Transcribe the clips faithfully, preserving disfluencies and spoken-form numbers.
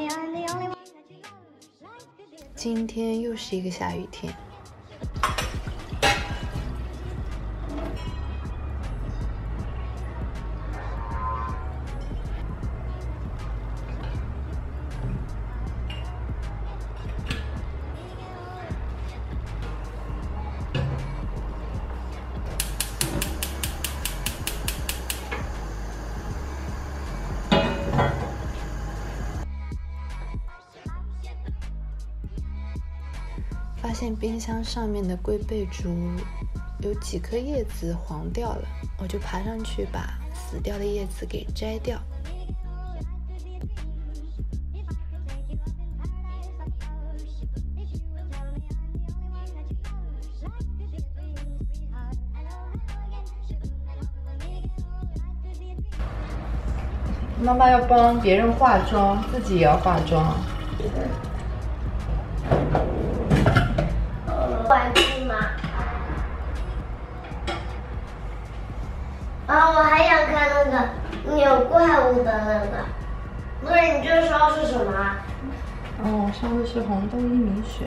今天又是一个下雨天。发现冰箱上面的龟背竹有几颗叶子黄掉了，我就爬上去把死掉的叶子给摘掉。 妈妈要帮别人化妆，自己也要化妆。 玩具吗？啊，我还想看那个扭怪物的那个。那你这烧是什么？ 哦，烧的是红豆薏米水。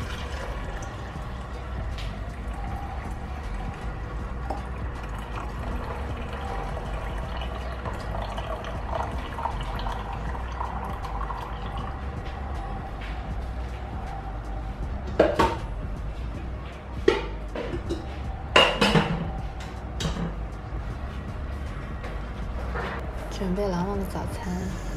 准备朗朗的早餐。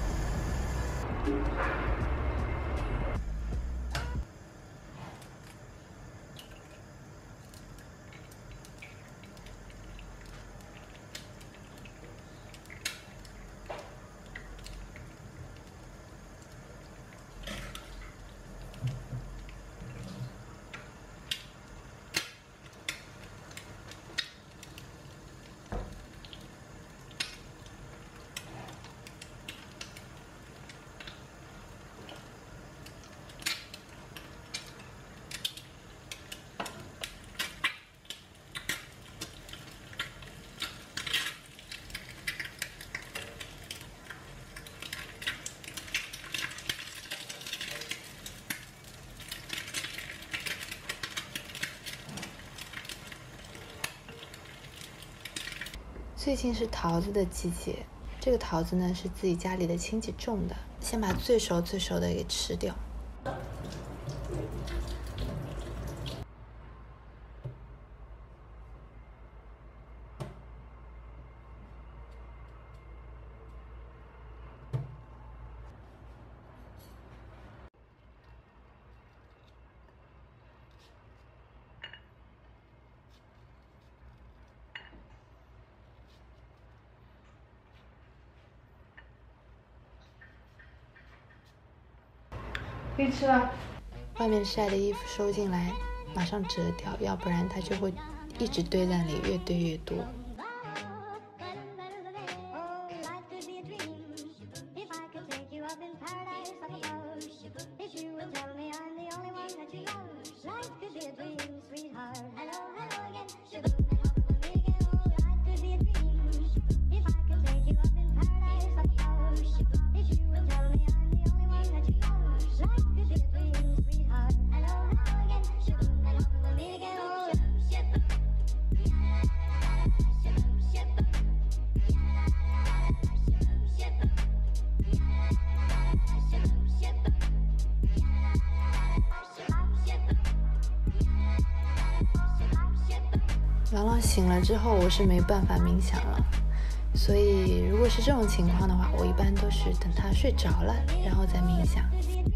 最近是桃子的季节，这个桃子呢是自己家里的亲戚种的，先把最熟最熟的给吃掉。 可以吃了。 外面晒的衣服收进来，马上折掉，要不然它就会一直堆在那里，越堆越多。朗朗醒了之后，我是没办法冥想了，所以如果是这种情况的话，我一般都是等他睡着了，然后再冥想。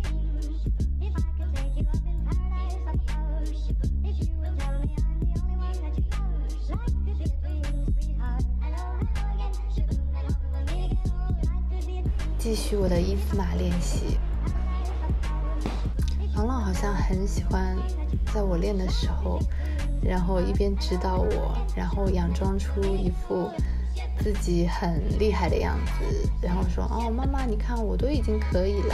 继续我的伊斯玛练习。朗朗好像很喜欢在我练的时候，然后一边指导我，然后佯装出一副自己很厉害的样子，然后说：“哦，妈妈，你看我都已经可以了。”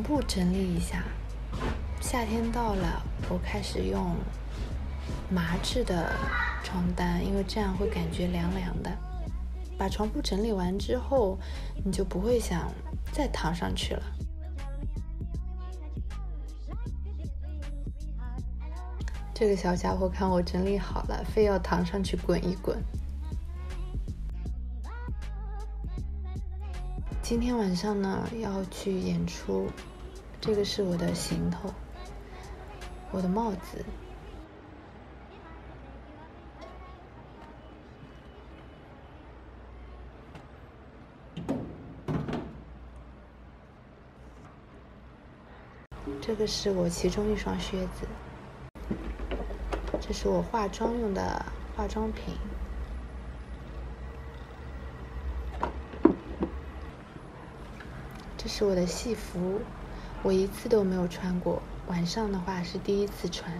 部整理一下。夏天到了，我开始用麻质的床单，因为这样会感觉凉凉的。把床铺整理完之后，你就不会想再躺上去了。这个小家伙看我整理好了，非要躺上去滚一滚。今天晚上呢，要去演出，这个是我的行头，我的帽子。这个是我其中一双靴子，这是我化妆用的化妆品，这是我的戏服，我一次都没有穿过，晚上的话是第一次穿。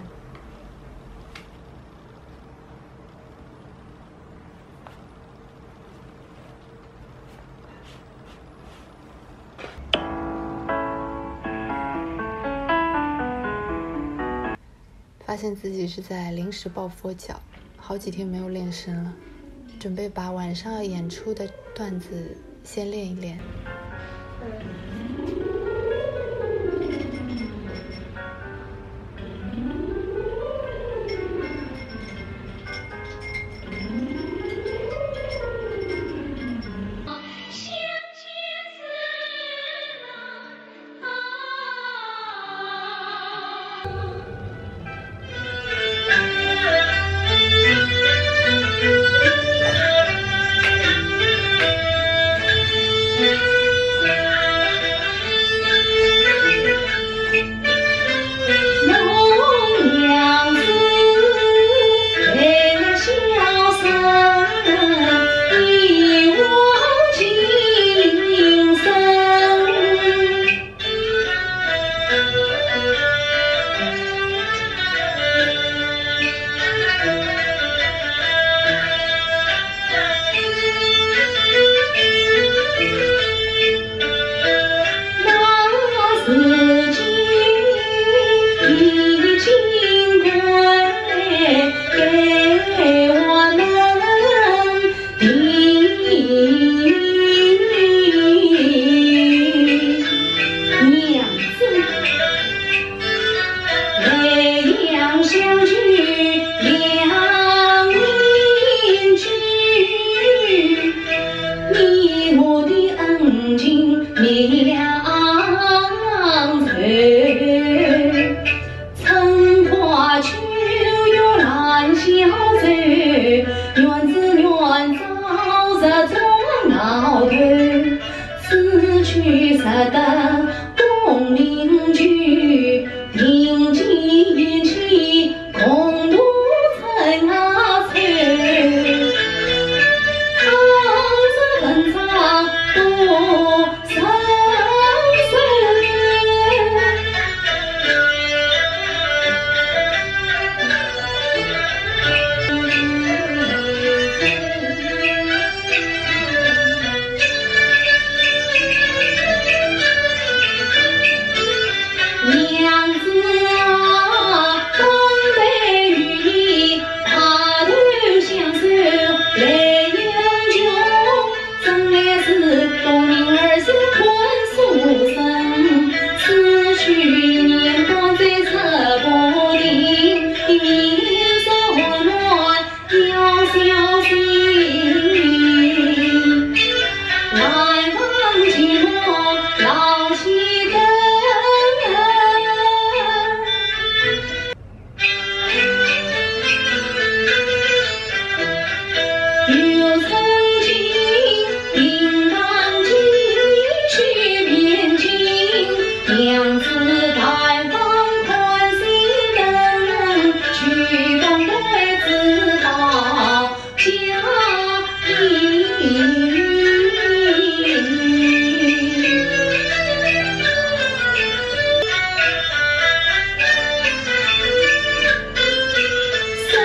发现自己是在临时抱佛脚，好几天没有练声了，准备把晚上要演出的段子先练一练。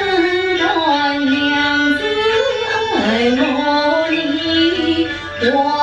我